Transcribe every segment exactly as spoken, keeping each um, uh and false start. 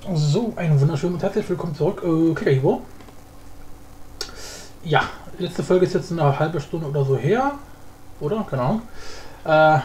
So, einen wunderschönen und herzlich willkommen zurück. Äh, Klickerhivo. Ja, letzte Folge ist jetzt eine halbe Stunde oder so her. Oder? Keine Ahnung. Äh,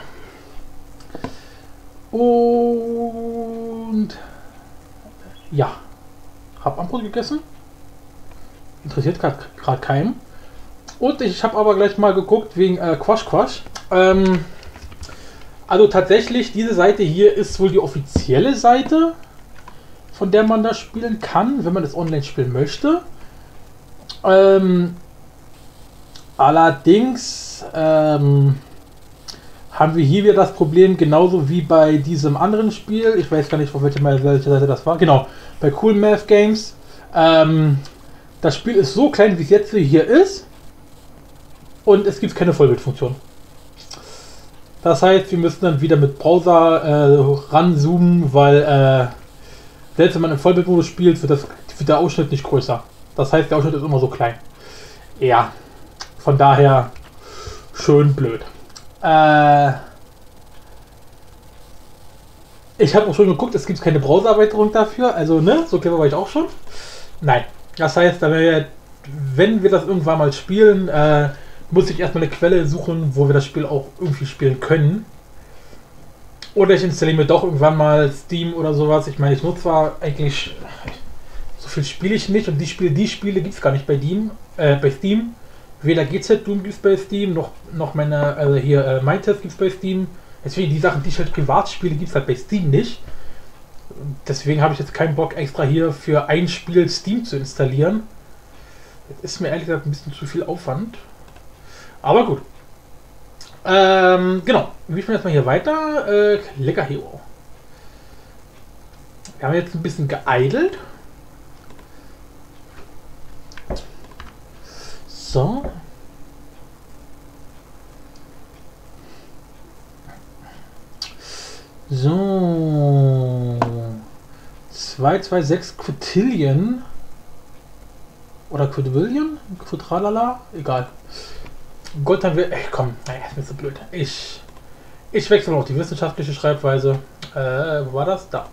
und ja, hab Abendbrot gegessen. Interessiert gerade keinen. Und ich habe aber gleich mal geguckt wegen äh, Quash Quash. Ähm, also tatsächlich, diese Seite hier ist wohl die offizielle Seite, von der man das spielen kann, wenn man das online spielen möchte. Ähm, allerdings ähm, haben wir hier wieder das Problem, genauso wie bei diesem anderen Spiel. Ich weiß gar nicht, auf welcher Seite das war. Genau, bei Cool Math Games. Ähm, das Spiel ist so klein, wie es jetzt hier ist. Und es gibt keine Vollbildfunktion. Das heißt, wir müssen dann wieder mit Browser äh, ranzoomen, weil äh, selbst wenn man im Vollbildmodus spielt, wird, das, wird der Ausschnitt nicht größer. Das heißt, der Ausschnitt ist immer so klein. Ja, von daher schön blöd. Äh, ich habe auch schon geguckt, es gibt keine Browser-Erweiterung dafür. Also, ne, so clever war ich auch schon. Nein, das heißt, wenn wir das irgendwann mal spielen, äh, muss ich erstmal eine Quelle suchen, wo wir das Spiel auch irgendwie spielen können. Oder ich installiere mir doch irgendwann mal Steam oder sowas. Ich meine, ich nutze zwar eigentlich, so viel spiele ich nicht und die Spiele, die Spiele gibt es gar nicht bei Steam. Äh, bei Steam. Weder G Z Doom gibt es bei Steam, noch, noch meine, also hier, äh, Mindtest gibt es bei Steam. Deswegen die Sachen, die ich halt privat spiele, gibt es halt bei Steam nicht. Deswegen habe ich jetzt keinen Bock, extra hier für ein Spiel Steam zu installieren. Das ist mir ehrlich gesagt ein bisschen zu viel Aufwand. Aber gut. Ähm, genau. Wir spielen jetzt mal hier weiter. Äh, Klickerhivo. Wir haben jetzt ein bisschen geeidelt. So. So. zwei zwei sechs Quintillion. Oder Quadrillion? Quadralala? Egal. Gott, haben wir. Ey, komm, naja, ist mir so blöd. Ich. Ich wechsle noch die wissenschaftliche Schreibweise. Äh, wo war das? Da.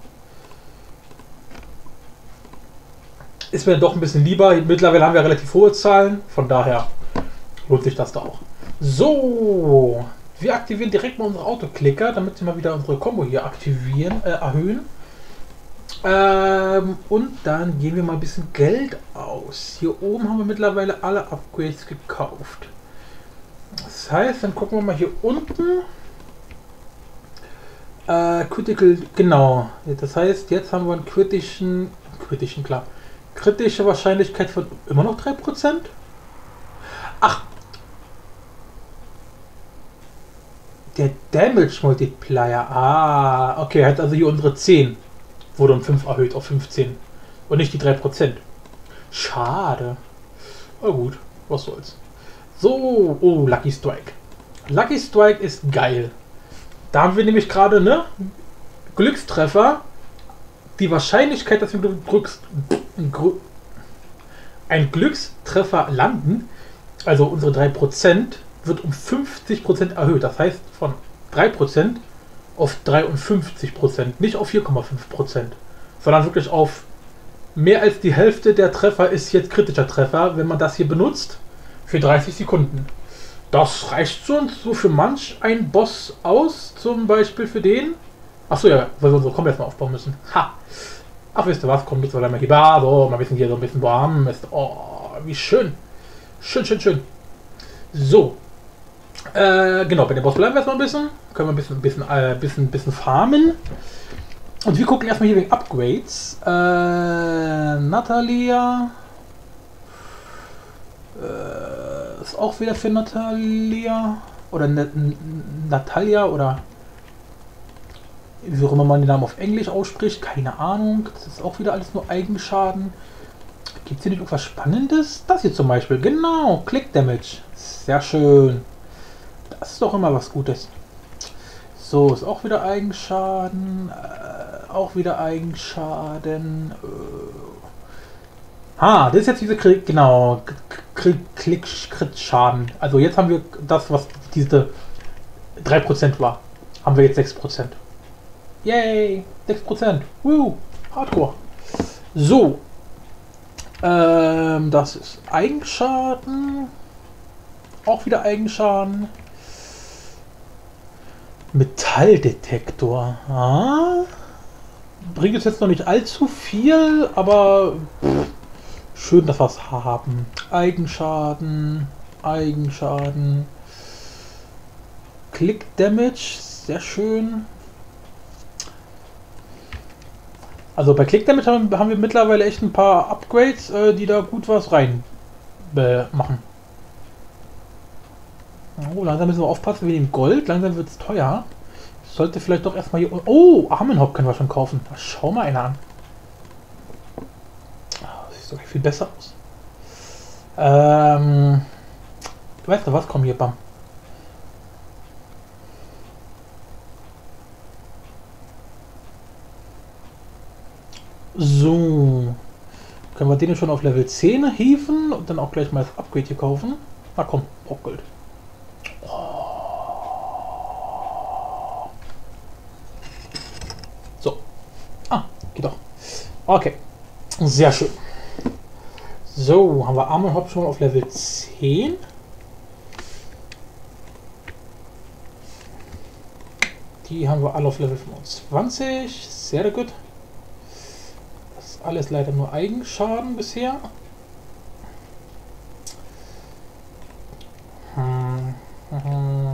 Ist mir doch ein bisschen lieber. Mittlerweile haben wir relativ hohe Zahlen. Von daher lohnt sich das da auch. So. Wir aktivieren direkt mal unsere Autoklicker, damit wir mal wieder unsere Combo hier aktivieren, äh, erhöhen. Ähm, und dann geben wir mal ein bisschen Geld aus. Hier oben haben wir mittlerweile alle Upgrades gekauft. Das heißt, dann gucken wir mal hier unten. Äh, Critical, genau. Das heißt, jetzt haben wir einen kritischen, kritischen, klar. Kritische Wahrscheinlichkeit von immer noch drei Prozent. Ach. Der Damage Multiplier. Ah, okay, hat also hier unsere zehn. Wurde um fünf erhöht auf fünfzehn. Und nicht die drei Prozent. Schade. Aber gut, was soll's. So, oh, Lucky Strike. Lucky Strike ist geil. Da haben wir nämlich gerade, ne? Glückstreffer. Die Wahrscheinlichkeit, dass wir drückst, ein Glückstreffer landen, also unsere drei Prozent, wird um fünfzig Prozent erhöht. Das heißt, von drei Prozent auf dreiundfünfzig Prozent. Nicht auf vier Komma fünf Prozent. Sondern wirklich auf mehr als die Hälfte der Treffer ist jetzt kritischer Treffer, wenn man das hier benutzt. Für dreißig Sekunden. Das reicht schon so für manch ein Boss aus, zum Beispiel für den. Achso, ja, weil wir unsere Combo erstmal aufbauen müssen. Ha! Ach, wisst ihr was? Kommt jetzt mal hier. Ah, so, mal ein bisschen hier so ein bisschen warm ist. Oh, wie schön. Schön, schön, schön. So. Äh, genau, bei dem Boss bleiben wir erstmal ein bisschen. Können wir ein bisschen, ein bisschen, äh, bisschen, bisschen farmen. Und wir gucken erstmal hier wegen Upgrades. Äh, Natalia. Äh, ist auch wieder für Natalia. Oder Natalia oder wie auch immer man den Namen auf Englisch ausspricht. Keine Ahnung. Das ist auch wieder alles nur Eigenschaden. Gibt es hier nicht irgendwas Spannendes? Das hier zum Beispiel. Genau. Click Damage. Sehr schön. Das ist doch immer was Gutes. So, ist auch wieder Eigenschaden. Äh, auch wieder Eigenschaden. Äh. Ah, das ist jetzt diese Krieg, genau. Klick-Crit-Schaden. Also jetzt haben wir das, was diese drei Prozent war. Haben wir jetzt sechs Prozent. Yay! sechs Prozent. Woo! Hardcore. So. Ähm, das ist Eigenschaden. Auch wieder Eigenschaden. Metalldetektor. Ah. Bringt es jetzt noch nicht allzu viel, aber pff, schön, dass wir es haben. Eigenschaden. Eigenschaden. Click Damage. Sehr schön. Also bei Click Damage haben, haben wir mittlerweile echt ein paar Upgrades, äh, die da gut was rein äh, machen. Oh, langsam müssen wir aufpassen wie dem Gold. Langsam wird es teuer. Ich sollte vielleicht doch erstmal hier... Oh, Armenhop können wir schon kaufen. Schau mal einer an. Das sieht doch viel besser aus. Ähm... Weißt du was? Komm hier, bam. So. Können wir den schon auf Level zehn hieven und dann auch gleich mal das Upgrade hier kaufen? Na komm, auch Gold. So. Ah, geht doch. Okay. Sehr schön. So, haben wir Armenhop schon auf Level zehn. Die haben wir alle auf Level fünfundzwanzig. Sehr gut. Das ist alles leider nur Eigenschaden bisher. Hm. Hm.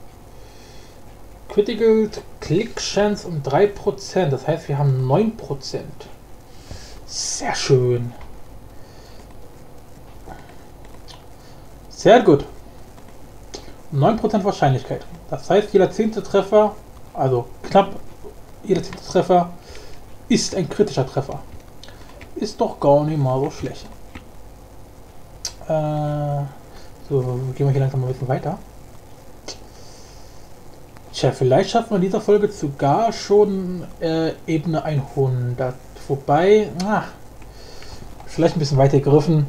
Critical Click Chance um drei Prozent. Das heißt, wir haben neun Prozent. Sehr schön. Sehr gut. neun Prozent Wahrscheinlichkeit. Das heißt, jeder zehnte Treffer, also knapp jeder zehnte Treffer, ist ein kritischer Treffer. Ist doch gar nicht mal so schlecht. Äh, so, gehen wir hier langsam mal ein bisschen weiter. Tja, vielleicht schaffen wir in dieser Folge sogar schon äh, Ebene hundert. Wobei, ach, vielleicht ein bisschen weiter gegriffen.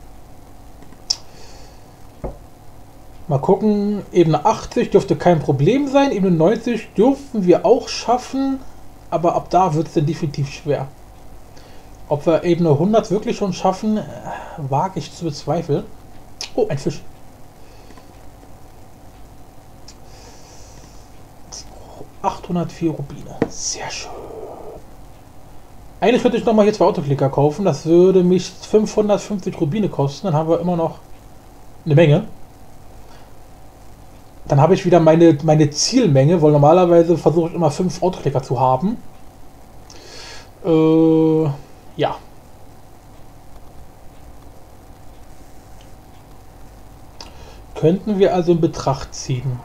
Mal gucken, Ebene achtzig dürfte kein Problem sein, Ebene neunzig dürfen wir auch schaffen, aber ab da wird es dann definitiv schwer. Ob wir Ebene hundert wirklich schon schaffen, wage ich zu bezweifeln. Oh, ein Fisch. achthundertvier Rubine, sehr schön. Eigentlich könnte ich nochmal hier zwei Autoklicker kaufen, das würde mich fünfhundertfünfzig Rubine kosten, dann haben wir immer noch eine Menge. Dann habe ich wieder meine, meine Zielmenge, weil normalerweise versuche ich immer fünf Autoklicker zu haben. Äh, ja. Könnten wir also in Betracht ziehen.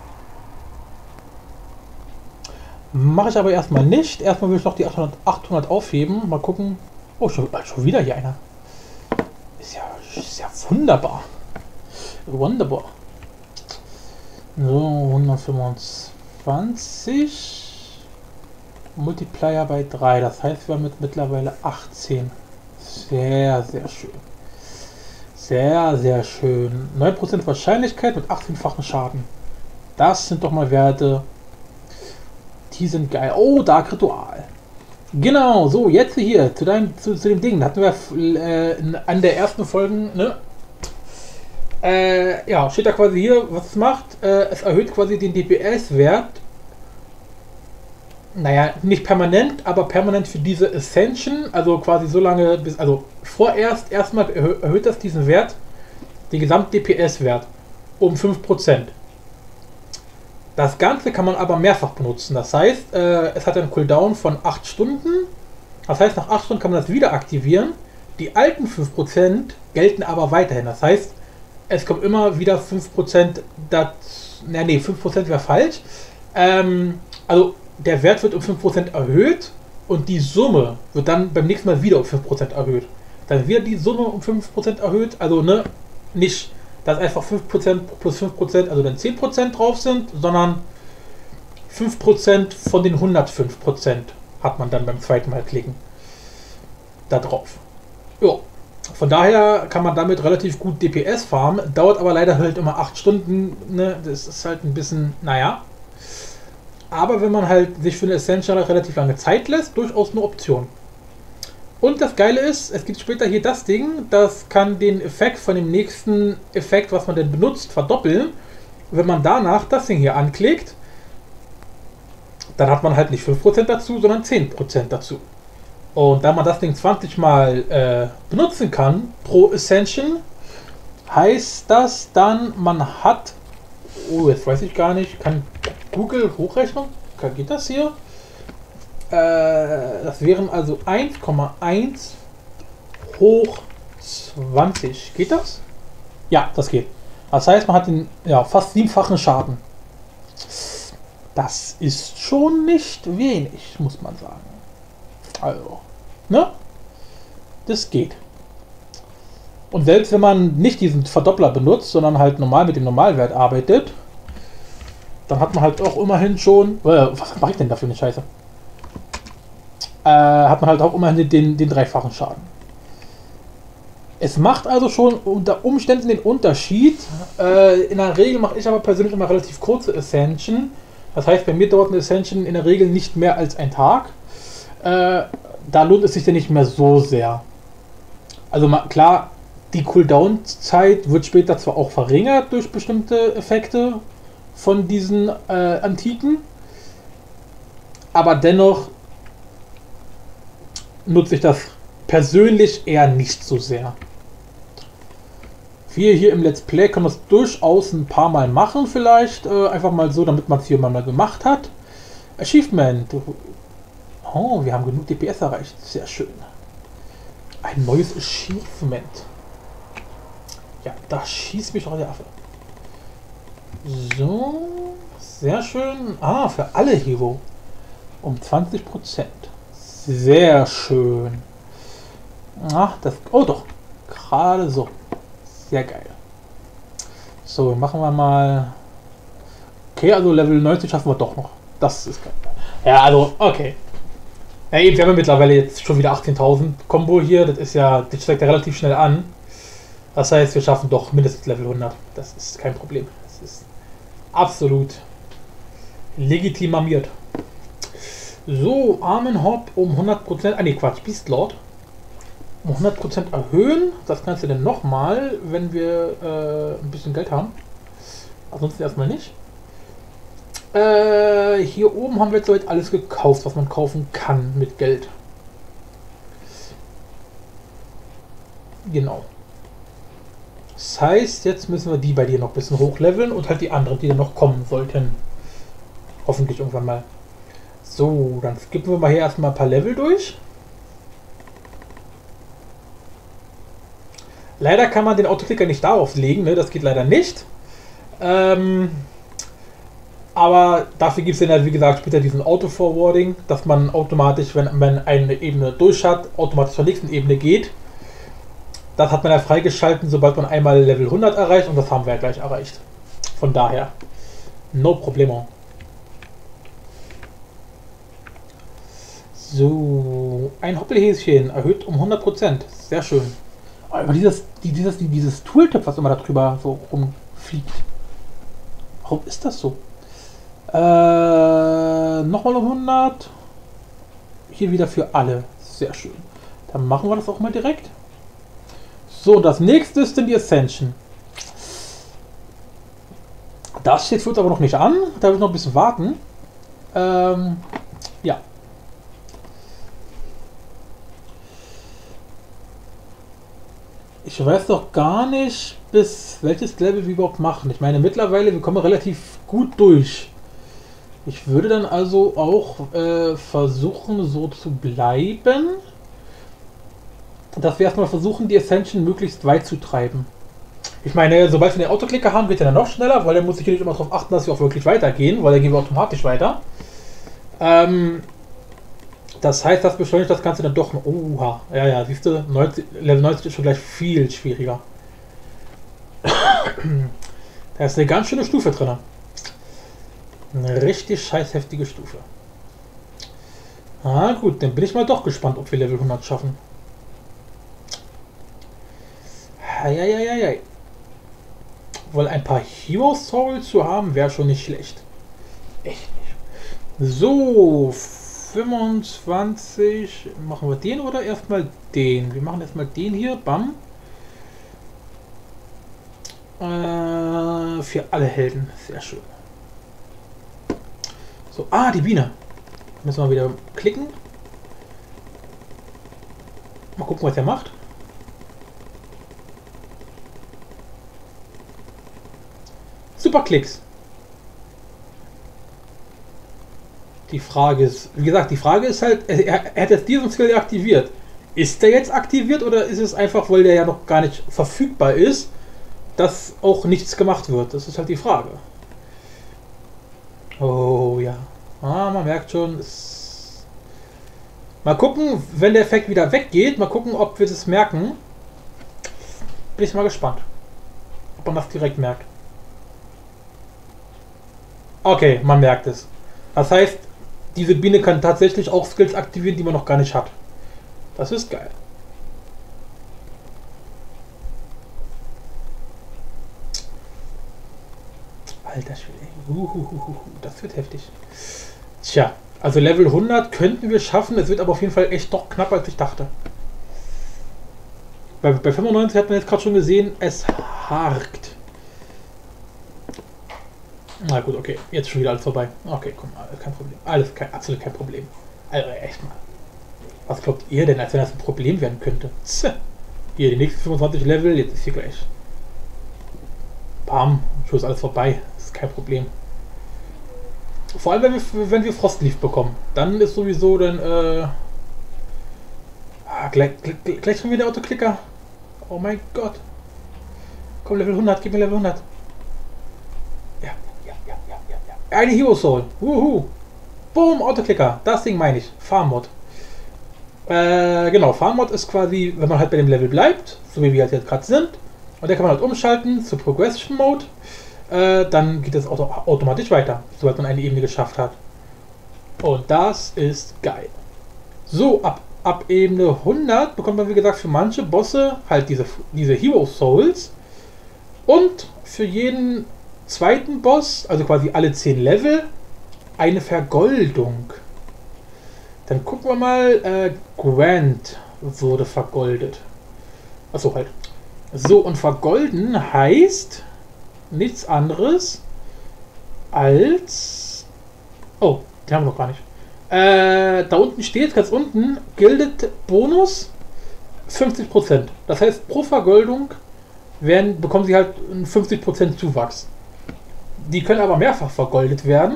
Mache ich aber erstmal nicht. Erstmal will ich noch die achthundert, achthundert aufheben. Mal gucken. Oh, schon, schon wieder hier einer. Ist ja, ist ja wunderbar. Wunderbar. So, hundertfünfundzwanzig. Multiplier bei drei. Das heißt, wir haben mit mittlerweile achtzehn. Sehr, sehr schön. Sehr, sehr schön. neun Prozent Wahrscheinlichkeit mit achtzehn-fachen Schaden. Das sind doch mal Werte. Die sind geil. Oh, Dark Ritual. Genau, so, jetzt hier, zu, deinem, zu, zu dem Ding. Da hatten wir äh, in, an der ersten Folgen, ne? Äh, ja, steht da quasi hier, was es macht. Äh, es erhöht quasi den D P S-Wert. Naja, nicht permanent, aber permanent für diese Ascension. Also quasi so lange, bis, also vorerst erstmal erhöht das diesen Wert, den Gesamt-D P S-Wert, um fünf Prozent. Das Ganze kann man aber mehrfach benutzen. Das heißt, äh, es hat einen Cooldown von acht Stunden. Das heißt, nach acht Stunden kann man das wieder aktivieren. Die alten fünf Prozent gelten aber weiterhin. Das heißt, es kommt immer wieder fünf Prozent. Das, na, nee, fünf Prozent wäre falsch. Ähm, also der Wert wird um fünf Prozent erhöht und die Summe wird dann beim nächsten Mal wieder um fünf Prozent erhöht. Dann wird die Summe um fünf Prozent erhöht. Also ne, nicht, dass einfach fünf Prozent plus fünf Prozent, also dann zehn Prozent drauf sind, sondern fünf Prozent von den hundertfünf Prozent hat man dann beim zweiten Mal klicken da drauf. Ja, von daher kann man damit relativ gut D P S farmen, dauert aber leider halt immer acht Stunden, ne? Das ist halt ein bisschen, naja. Aber wenn man halt sich für eine Essential relativ lange Zeit lässt, durchaus eine Option. Und das Geile ist, es gibt später hier das Ding, das kann den Effekt von dem nächsten Effekt, was man denn benutzt, verdoppeln. Wenn man danach das Ding hier anklickt, dann hat man halt nicht fünf Prozent dazu, sondern zehn Prozent dazu. Und da man das Ding zwanzig Mal äh, benutzen kann pro Ascension, heißt das dann, man hat, oh, jetzt weiß ich gar nicht, kann Google Hochrechnung, geht das hier? Äh, das wären also eins Komma eins hoch zwanzig. Geht das? Ja, das geht. Das heißt, man hat den ja, fast siebenfachen Schaden. Das ist schon nicht wenig, muss man sagen. Also, ne? Das geht. Und selbst wenn man nicht diesen Verdoppler benutzt, sondern halt normal mit dem Normalwert arbeitet, dann hat man halt auch immerhin schon... Äh, was mache ich denn da für eine Scheiße? Äh, hat man halt auch immerhin den, den dreifachen Schaden. Es macht also schon unter Umständen den Unterschied. Äh, in der Regel mache ich aber persönlich immer relativ kurze Ascension. Das heißt, bei mir dauert eine Ascension in der Regel nicht mehr als ein Tag. Äh, da lohnt es sich dann nicht mehr so sehr. Also mal, klar, die Cooldown-Zeit wird später zwar auch verringert durch bestimmte Effekte von diesen äh, Antiken, aber dennoch nutze ich das persönlich eher nicht so sehr. Wir hier im Let's Play können das durchaus ein paar Mal machen vielleicht, äh, einfach mal so, damit man es hier mal gemacht hat. Achievement. Oh, wir haben genug D P S erreicht. Sehr schön. Ein neues Achievement. Ja, da schießt mich doch der Affe. So, sehr schön. Ah, für alle Hero. Um zwanzig Prozent. Sehr schön. Ach, das... Oh doch. Gerade so. Sehr geil. So, machen wir mal... Okay, also Level neunzig schaffen wir doch noch. Das ist geil. Ja, also, okay. Ja, eben, wir haben ja mittlerweile jetzt schon wieder achtzehntausend Combo hier. Das ist ja... Das steigt ja relativ schnell an. Das heißt, wir schaffen doch mindestens Level hundert. Das ist kein Problem. Das ist absolut legitimiert. So, Armen Hop um hundert Prozent. Ah, ne, Quatsch, Beast Lord. Um hundert Prozent erhöhen. Das kannst du denn nochmal, wenn wir äh, ein bisschen Geld haben. Ansonsten erstmal nicht. Äh, hier oben haben wir jetzt soweit alles gekauft, was man kaufen kann mit Geld. Genau. Das heißt, jetzt müssen wir die bei dir noch ein bisschen hochleveln und halt die anderen, die dann noch kommen sollten. Hoffentlich irgendwann mal. So, dann skippen wir mal hier erstmal ein paar Level durch. Leider kann man den Autoklicker nicht darauf legen, ne? Das geht leider nicht. Ähm, aber dafür gibt es dann halt, wie gesagt, später diesen Auto-Forwarding, dass man automatisch, wenn man eine Ebene durch hat, automatisch zur nächsten Ebene geht. Das hat man ja freigeschalten, sobald man einmal Level hundert erreicht, und das haben wir ja gleich erreicht. Von daher, no problemo. So, ein Hoppelhäschen erhöht um hundert Prozent. Sehr schön. Aber dieses, dieses, dieses Tooltip, was immer da drüber so rumfliegt. Warum ist das so? Äh, nochmal um hundert. Hier wieder für alle. Sehr schön. Dann machen wir das auch mal direkt. So, das nächste ist dann die Ascension. Das steht für uns aber noch nicht an. Da wird noch ein bisschen warten. Ähm, ja. Ich weiß doch gar nicht, bis welches Level wir überhaupt machen. Ich meine, mittlerweile, wir kommen relativ gut durch. Ich würde dann also auch äh, versuchen, so zu bleiben, dass wir erstmal versuchen, die Ascension möglichst weit zu treiben. Ich meine, sobald wir den Autoklicker haben, geht er dann noch schneller, weil dann muss ich hier nicht immer darauf achten, dass wir auch wirklich weitergehen, weil dann gehen wir automatisch weiter. Ähm, das heißt, das beschleunigt das Ganze dann doch. Oha, ja, ja, siehst du, neunzig, Level neunzig ist schon gleich viel schwieriger. Da ist eine ganz schöne Stufe drin. Eine richtig scheiß heftige Stufe. Ah gut, dann bin ich mal doch gespannt, ob wir Level hundert schaffen. Eieieiei. Weil ein paar Hero Souls zu haben, wäre schon nicht schlecht. Echt nicht. So, fünfundzwanzig. Machen wir den oder erstmal den? Wir machen erstmal den hier. Bam. Äh, für alle Helden. Sehr schön. So, ah, die Biene. Müssen wir wieder klicken. Mal gucken, was er macht. Super Klicks. Die Frage ist, wie gesagt, die Frage ist halt, er, er hat jetzt diesen Skill aktiviert. Ist der jetzt aktiviert oder ist es einfach, weil der ja noch gar nicht verfügbar ist, dass auch nichts gemacht wird? Das ist halt die Frage. Oh ja. Ah, man merkt schon, es mal gucken, wenn der Effekt wieder weggeht, mal gucken, ob wir das merken. Bin ich mal gespannt, ob man das direkt merkt. Okay, man merkt es. Das heißt, diese Biene kann tatsächlich auch Skills aktivieren, die man noch gar nicht hat. Das ist geil. Alter Schwede. Uhuhuhu, das wird heftig. Tja, also Level hundert könnten wir schaffen. Es wird aber auf jeden Fall echt doch knapper, als ich dachte. Bei, bei fünfundneunzig hat man jetzt gerade schon gesehen, es hakt. Na gut, okay. Jetzt schon wieder alles vorbei. Okay, komm, alles kein Problem. Alles kein, absolut kein Problem. Also echt mal. Was glaubt ihr denn, als wenn das ein Problem werden könnte? Tse. Hier, die nächsten fünfundzwanzig Level, jetzt ist hier gleich. Bam, schon ist alles vorbei. Das ist kein Problem. Vor allem, wenn wir, wenn wir Frostleaf bekommen. Dann ist sowieso dann, äh... Ah, gleich, gleich, gleich schon wieder Autoklicker. Oh mein Gott. Komm, Level hundert, gib mir Level hundert. Ja, ja, ja, ja, ja, ja. Eine Hero Soul. Wuhu. Boom, Autoklicker. Das Ding meine ich. Farmmod. Äh, genau, Farmmod ist quasi, wenn man halt bei dem Level bleibt, so wie wir halt jetzt gerade sind. Und der kann man halt umschalten zu Progression Mode. Äh, dann geht es auto automatisch weiter, sobald man eine Ebene geschafft hat. Und das ist geil. So, ab, ab Ebene hundert bekommt man, wie gesagt, für manche Bosse halt diese, diese Hero Souls. Und für jeden zweiten Boss, also quasi alle zehn Level, eine Vergoldung. Dann gucken wir mal, äh, Grant wurde vergoldet. Achso, halt. So, und vergolden heißt nichts anderes als... Oh, die haben wir noch gar nicht. Äh, da unten steht, ganz unten, gildet Bonus fünfzig Prozent. Das heißt, pro Vergoldung werden, bekommen sie halt einen fünfzig Prozent Zuwachs. Die können aber mehrfach vergoldet werden.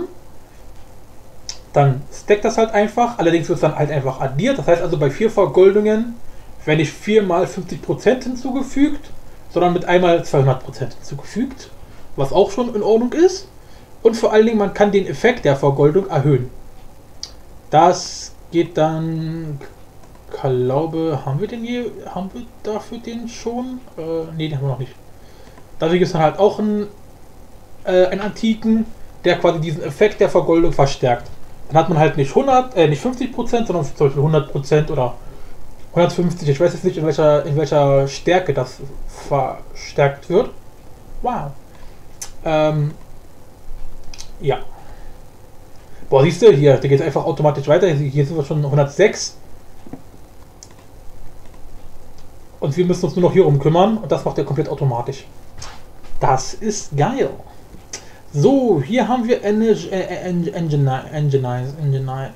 Dann stackt das halt einfach. Allerdings wird es dann halt einfach addiert. Das heißt also, bei vier Vergoldungen werden nicht viermal fünfzig Prozent hinzugefügt, sondern mit einmal zweihundert Prozent hinzugefügt. Was auch schon in Ordnung ist. Und vor allen Dingen, man kann den Effekt der Vergoldung erhöhen. Das geht dann... Ich glaube, haben wir den hier? Haben wir dafür den schon? Äh, ne, den haben wir noch nicht. Dafür gibt es dann halt auch einen, äh, einen Antiken, der quasi diesen Effekt der Vergoldung verstärkt. Dann hat man halt nicht hundert, äh, nicht fünfzig Prozent, sondern zum Beispiel hundert Prozent oder hundertfünfzig. Ich weiß jetzt nicht, in welcher, in welcher Stärke das verstärkt wird. Wow. Ähm, ja. Boah, siehst du, hier, der geht einfach automatisch weiter. Hier sind wir schon hundertsechs. Und wir müssen uns nur noch hier um kümmern. Und das macht er komplett automatisch. Das ist geil. So, hier haben wir Energy, äh, Engine, Engine, Engine,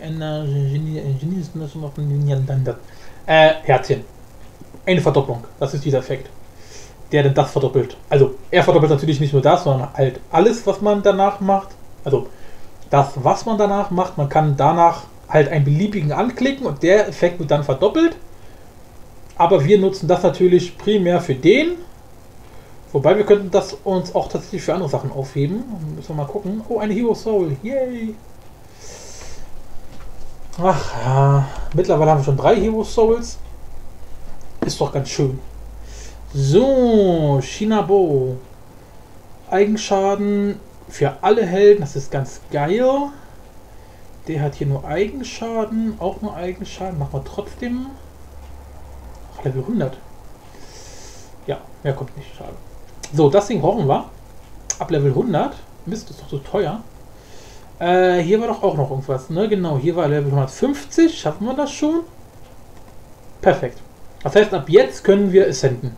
Engine, äh, Herzchen. Eine Verdopplung. Das ist dieser Effekt, der dann das verdoppelt. Also, er verdoppelt natürlich nicht nur das, sondern halt alles, was man danach macht. Also, das, was man danach macht, man kann danach halt einen beliebigen anklicken und der Effekt wird dann verdoppelt. Aber wir nutzen das natürlich primär für den. Wobei wir könnten das uns auch tatsächlich für andere Sachen aufheben. Müssen wir mal gucken. Oh, eine Hero Soul. Yay! Ach ja, mittlerweile haben wir schon drei Hero Souls. Ist doch ganz schön. So, Shinabo. Eigenschaden für alle Helden. Das ist ganz geil. Der hat hier nur Eigenschaden. Auch nur Eigenschaden. Machen wir trotzdem. Ach, Level hundert. Ja, mehr kommt nicht. Schade. So, das Ding brauchen wir. Ab Level hundert. Mist, ist doch so teuer. Äh, hier war doch auch noch irgendwas, ne? Genau, hier war Level hundertfünfzig. Schaffen wir das schon? Perfekt. Das heißt, ab jetzt können wir ascenden.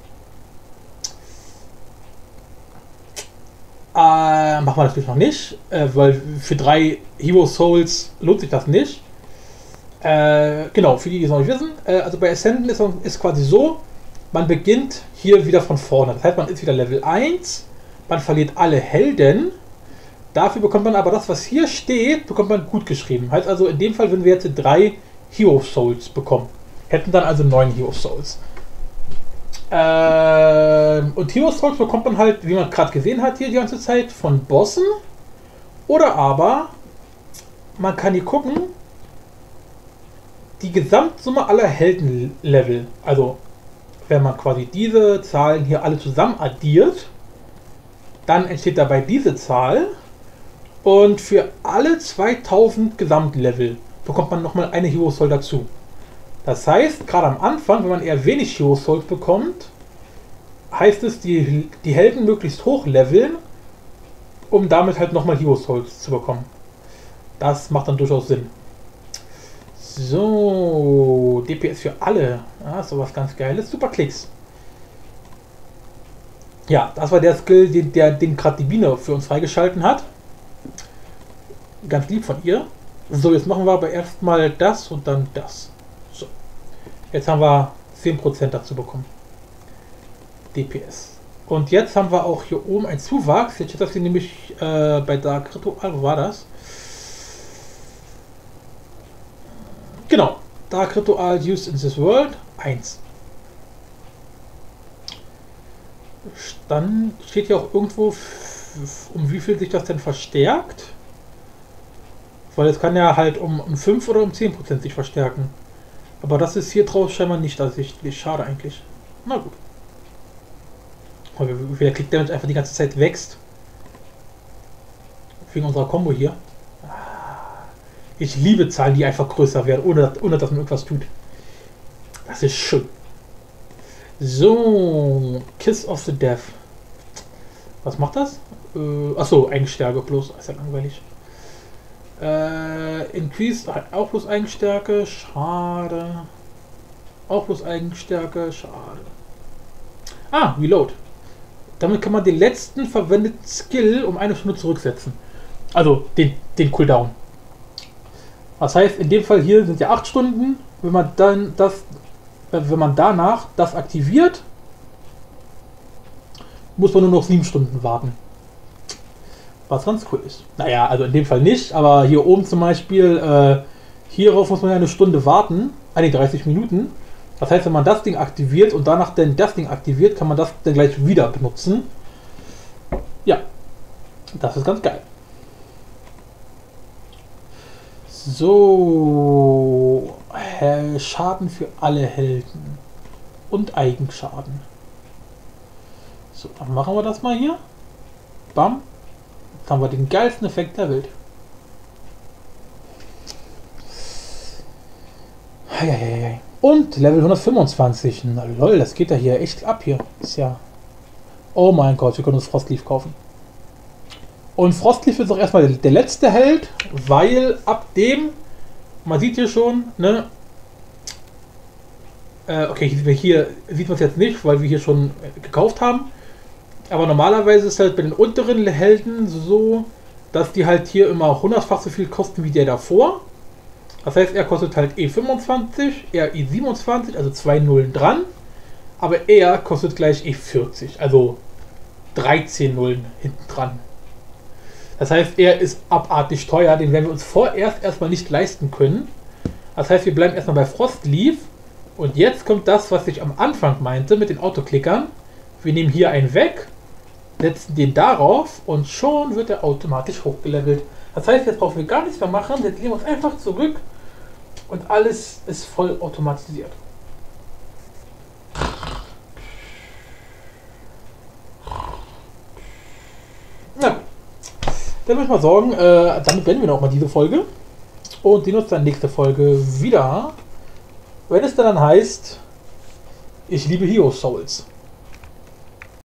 Äh, machen wir natürlich noch nicht, äh, weil für drei Hero Souls lohnt sich das nicht. Äh, genau, für die, die es noch nicht wissen. Äh, also bei Ascenden ist es quasi so, man beginnt hier wieder von vorne. Das heißt, man ist wieder Level eins, man verliert alle Helden. Dafür bekommt man aber das, was hier steht, bekommt man gut geschrieben. Heißt also, in dem Fall würden wir jetzt drei Hero Souls bekommen. Hätten dann also neun Hero Souls. Ähm, und Hero Souls bekommt man halt, wie man gerade gesehen hat, hier die ganze Zeit von Bossen. Oder aber, man kann hier gucken, die Gesamtsumme aller Heldenlevel. Also, wenn man quasi diese Zahlen hier alle zusammen addiert, dann entsteht dabei diese Zahl. Und für alle zweitausend Gesamtlevel bekommt man nochmal eine Hero Soul dazu. Das heißt, gerade am Anfang, wenn man eher wenig Hero Souls bekommt, heißt es, die, die Helden möglichst hoch leveln, um damit halt nochmal Hero Souls zu bekommen. Das macht dann durchaus Sinn. So, D P S für alle. Ah, sowas ganz Geiles. Super Klicks. Ja, das war der Skill, den, der, den gerade die Biene für uns freigeschalten hat. Ganz lieb von ihr. So, jetzt machen wir aber erstmal das und dann das. So. Jetzt haben wir zehn Prozent dazu bekommen. D P S. Und jetzt haben wir auch hier oben einen Zuwachs. Jetzt steht das hier nämlich äh, bei Dark Ritual. Wo war das? Genau. Dark Ritual used in this world. eins. Dann steht hier auch irgendwo, um wie viel sich das denn verstärkt. Weil es kann ja halt um, um fünf oder um zehn Prozent sich verstärken. Aber das ist hier draus scheinbar nicht ersichtlich. Schade eigentlich. Na gut. Wie der Click Damage einfach die ganze Zeit wächst. Wegen unserer Combo hier. Ich liebe Zahlen, die einfach größer werden, ohne, ohne dass man irgendwas tut. Das ist schön. So, Kiss of the Death. Was macht das? Äh, achso, Eigenstärke bloß. Ist ja langweilig. Äh, Increase, auch bloß Eigenstärke. Schade. Auch bloß Eigenstärke. Schade. Ah, Reload. Damit kann man den letzten verwendeten Skill um eine Stunde zurücksetzen. Also den, den Cooldown. Das heißt, in dem Fall hier sind ja acht Stunden. Wenn man dann das, wenn man danach das aktiviert, muss man nur noch sieben Stunden warten. Was ganz cool ist. Naja, also in dem Fall nicht, aber hier oben zum Beispiel, äh, hierauf muss man ja eine Stunde warten, eine dreißig Minuten. Das heißt, wenn man das Ding aktiviert und danach dann das Ding aktiviert, kann man das dann gleich wieder benutzen. Ja, das ist ganz geil. So, Schaden für alle Helden und Eigenschaden. So, dann machen wir das mal hier. Bam. Jetzt haben wir den geilsten Effekt der Welt. Eieiei. Und Level hundertfünfundzwanzig. Na lol, das geht ja hier echt ab hier. Ist ja. Oh mein Gott, wir können uns Frostleaf kaufen. Und Frostleaf ist auch erstmal der letzte Held, weil ab dem, man sieht hier schon, ne? Äh, okay, hier sieht man es jetzt nicht, weil wir hier schon gekauft haben. Aber normalerweise ist halt bei den unteren Helden so, dass die halt hier immer hundertfach so viel kosten wie der davor. Das heißt, er kostet halt E fünfundzwanzig, er E siebenundzwanzig, also zwei Nullen dran. Aber er kostet gleich E vierzig, also dreizehn Nullen hinten dran. Das heißt, er ist abartig teuer, den werden wir uns vorerst erstmal nicht leisten können. Das heißt, wir bleiben erstmal bei Frostleaf. Und jetzt kommt das, was ich am Anfang meinte mit den Autoklickern. Wir nehmen hier einen weg, setzen den darauf und schon wird er automatisch hochgelevelt. Das heißt, jetzt brauchen wir gar nichts mehr machen, jetzt legen wir uns einfach zurück und alles ist voll automatisiert. Na gut. Dann würde ich mal sagen, äh, damit beenden wir noch mal diese Folge und sehen uns dann nächste Folge wieder, wenn es dann heißt, ich liebe Hero Souls.